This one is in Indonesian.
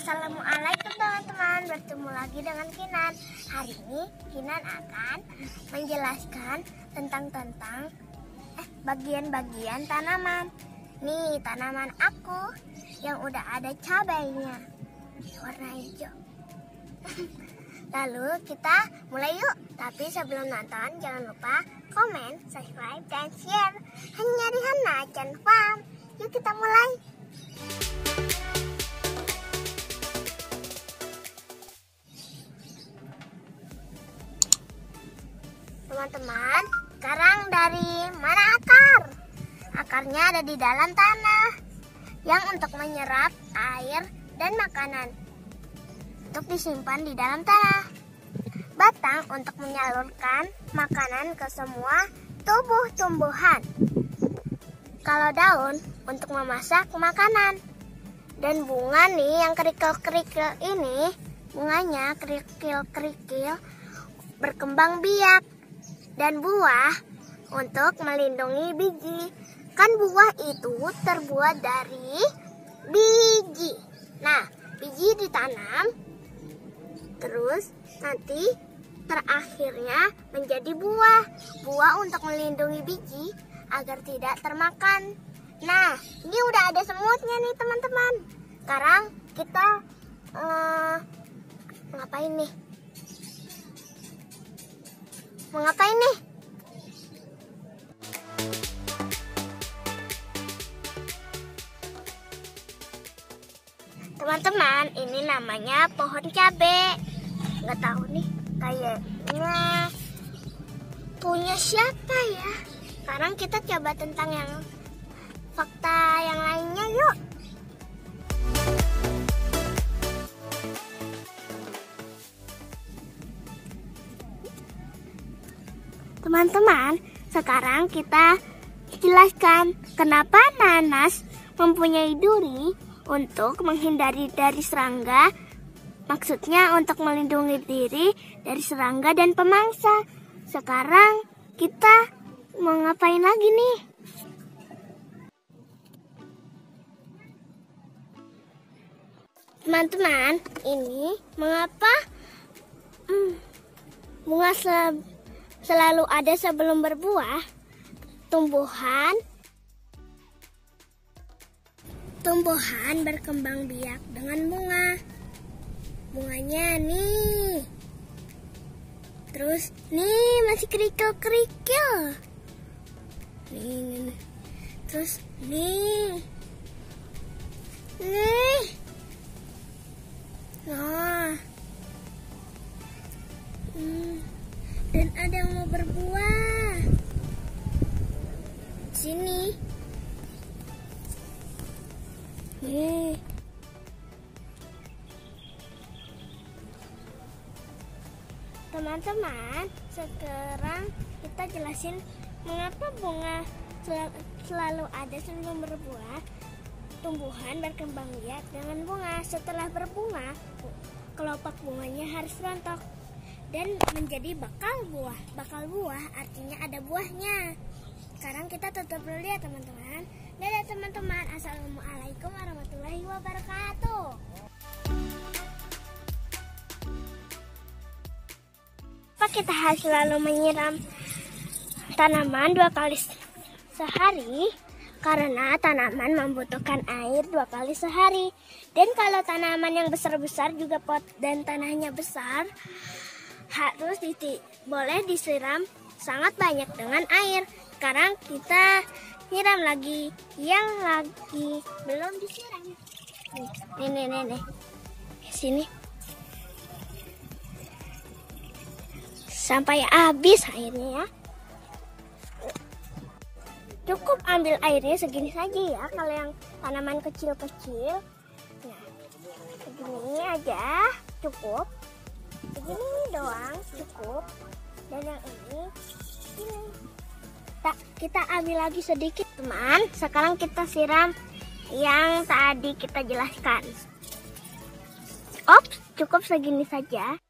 Assalamualaikum teman-teman, bertemu lagi dengan Kinan. Hari ini Kinan akan menjelaskan tentang bagian-bagian tanaman. Nih tanaman aku yang udah ada cabainya warna hijau. Lalu kita mulai yuk. Tapi sebelum nonton jangan lupa komen, subscribe, dan share. Hanya di Hana Channel Farm. Yuk kita mulai. Teman-teman, sekarang dari mana akar? Akarnya ada di dalam tanah yang untuk menyerap air dan makanan untuk disimpan di dalam tanah. Batang untuk menyalurkan makanan ke semua tubuh tumbuhan. Kalau daun untuk memasak makanan. Dan bunga nih yang kerikil-kerikil ini, bunganya kerikil-kerikil berkembang biak. Dan buah untuk melindungi biji. Kan buah itu terbuat dari biji. Nah, biji ditanam, terus nanti terakhirnya menjadi buah. Buah untuk melindungi biji agar tidak termakan. Nah, ini udah ada semutnya nih teman-teman. Sekarang kita ngapain nih? Mau ngapain nih? Teman-teman, ini namanya pohon cabe. Nggak tahu nih, kayaknya punya siapa ya? Sekarang kita coba tentang yang fakta yang lainnya yuk. Teman-teman, sekarang kita jelaskan kenapa nanas mempunyai duri untuk menghindari dari serangga. Maksudnya untuk melindungi diri dari serangga dan pemangsa. Sekarang kita mau ngapain lagi nih? Teman-teman, ini mengapa bunga selalu ada sebelum berbuah? Tumbuhan berkembang biak dengan bunga. Bunganya nih. Terus nih masih kerikil-kerikil. Nih. Terus nih. Nah. Dan ada yang mau berbuah. Sini. Nih. Teman-teman, sekarang kita jelasin mengapa bunga selalu ada sebelum berbuah. Tumbuhan berkembang biak dengan bunga. Setelah berbunga, kelopak bunganya harus rontok dan menjadi bakal buah. Bakal buah artinya ada buahnya. Sekarang kita tutup dulu ya teman-teman. Dadah teman-teman. Assalamualaikum warahmatullahi wabarakatuh. Kita harus selalu menyiram tanaman 2 kali sehari karena tanaman membutuhkan air 2 kali sehari. Dan kalau tanaman yang besar-besar juga pot dan tanahnya besar, harus boleh disiram sangat banyak dengan air. Sekarang kita siram lagi yang lagi belum disiram. Nih. Sini. Sampai habis airnya ya. Cukup ambil airnya segini saja ya. Kalau yang tanaman kecil-kecil, nah segini aja cukup. Segini doang cukup. Dan yang ini. Kita ambil lagi sedikit teman. Sekarang kita siram yang tadi kita jelaskan. Cukup segini saja.